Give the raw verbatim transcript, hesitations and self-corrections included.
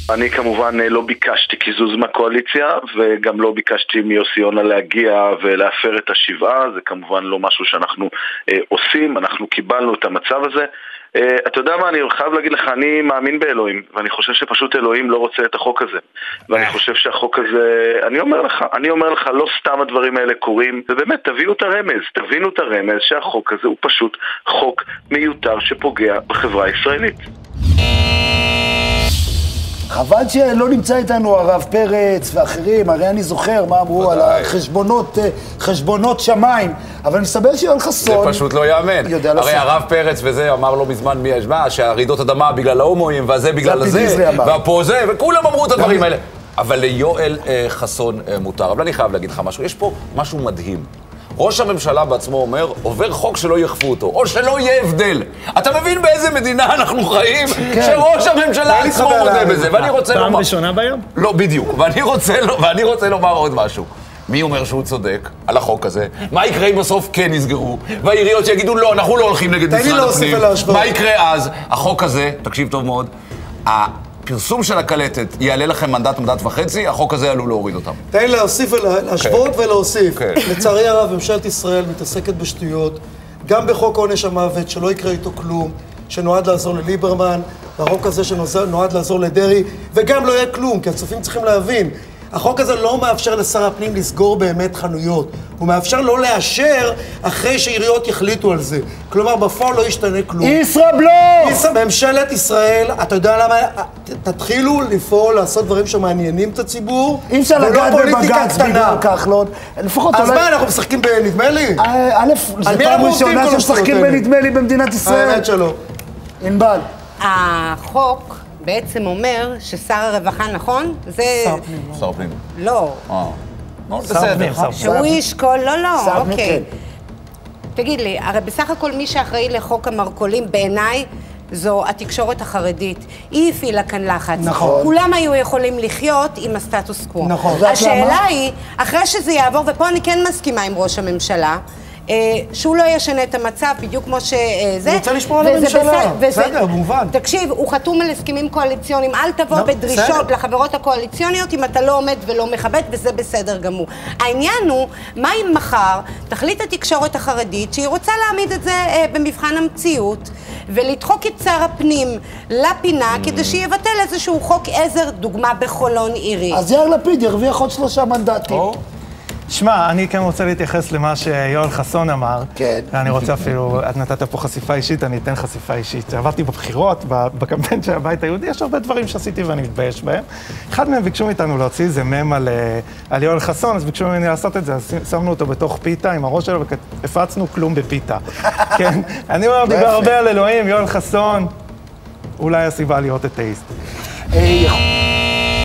אני כמובן לא ביקשתי קיזוז מהקואליציה, וגם לא ביקשתי מיוסי יונה להגיע ולהפר את השבעה. זה כמובן לא משהו שאנחנו אה, עושים, אנחנו קיבלנו את המצב הזה. אה, אתה יודע מה, אני חייב להגיד לך, אני מאמין באלוהים, ואני חושב שפשוט אלוהים לא רוצה את החוק הזה. ואני חושב שהחוק הזה, אני אומר לך, אני אומר לך, לא סתם הדברים האלה קורים, ובאמת תביאו את הרמז, תבינו את הרמז שהחוק הזה הוא פשוט חוק מיותר שפוגע בחברה הישראלית. חבל שלא נמצא איתנו הרב פרץ ואחרים, הרי אני זוכר מה אמרו על החשבונות, חשבונות שמיים, אבל מסתבר שיואל חסון... זה פשוט לא יאמן. הרי הרב פרץ וזה אמר לא מזמן מי ישמע, שהרעידות אדמה בגלל ההומואים, והזה בגלל זה, והפה זה, וכולם אמרו את הדברים האלה. אבל ליואל חסון מותר. אבל אני חייב להגיד לך משהו, יש פה משהו מדהים. ראש הממשלה בעצמו אומר, עובר חוק שלא יחפו אותו, או שלא יהיה הבדל. אתה מבין באיזה מדינה אנחנו חיים? שראש הממשלה עצמו מודה בזה. ואני רוצה לומר... פעם ראשונה ביום? לא, בדיוק. ואני רוצה לומר עוד משהו. מי אומר שהוא צודק על החוק הזה? מה יקרה אם בסוף כן יסגרו? והעיריות שיגידו, לא, אנחנו לא הולכים נגד משרד הפנים. מה יקרה אז? החוק הזה, תקשיב טוב מאוד, הפרסום של הקלטת יעלה לכם מנדט, מנדט וחצי, החוק הזה עלול להוריד אותם. תן לי להוסיף, להשוות ולהוסיף. לצערי הרב, ממשלת ישראל מתעסקת בשטויות, גם בחוק עונש המוות, שלא יקרה איתו כלום, שנועד לעזור לליברמן, והחוק הזה שנועד לעזור לדרי, וגם לא יהיה כלום, כי הצופים צריכים להבין, החוק הזה לא מאפשר לשר הפנים לסגור באמת חנויות, הוא מאפשר לא לאשר אחרי שעיריות יחליטו על זה. כלומר, בפועל לא ישתנה כלום. ישראבלוף! ממשלת ישראל, אתה יודע למה, תתחילו לפעול, לעשות דברים שמעניינים את הציבור, אי אפשר לגעת בבג"ץ בגלל כחלון. לפחות אז מה, אנחנו משחקים בנדמה לי? א', זו פעם ראשונה שמשחקים בנדמה לי במדינת ישראל. האמת שלא. ענבל. החוק בעצם אומר ששר הרווחה, נכון? זה... שר פנים. שר פנים. לא. אה. בסדר. שהוא ישקול, לא, לא, אוקיי. תגיד לי, הרי בסך הכל מי שאחראי לחוק המרכולים בעיניי זו התקשורת החרדית. היא הפעילה כאן לחץ. נכון. כולם היו יכולים לחיות עם הסטטוס קוו. נכון. השאלה היא, אחרי שזה יעבור, ופה אני כן מסכימה עם ראש הממשלה, שהוא לא ישנה את המצב, בדיוק כמו שזה. הוא רוצה לשמור על הממשלה, בסדר, במובן. תקשיב, הוא חתום על הסכמים קואליציוניים, אל תבוא בדרישות לחברות הקואליציוניות אם אתה לא עומד ולא מכבד, וזה בסדר גמור. העניין הוא, מה אם מחר תחליט התקשורת החרדית שהיא רוצה להעמיד את זה במבחן המציאות, ולדחוק את שר הפנים לפינה כדי שיבטל איזשהו חוק עזר, דוגמה בחולון עירי. אז יאיר לפיד ירוויח עוד שלושה מנדטים. שמע, אני כן רוצה להתייחס למה שיואל חסון אמר. כן. אני רוצה אפילו, את נתת פה חשיפה אישית, אני אתן חשיפה אישית. עברתי בבחירות, בקמפיין של הבית היהודי, יש הרבה דברים שעשיתי ואני מתבייש בהם. אחד מהם ביקשו מאיתנו להוציא איזה מם על, על יואל חסון, אז ביקשו ממני לעשות את זה, אז שמנו אותו בתוך פיתה עם הראש שלו והפצנו כלום בפיתה. כן? אני אומר, דיבר הרבה על אלוהים, יואל חסון, אולי הסיבה להיות אתאיסט.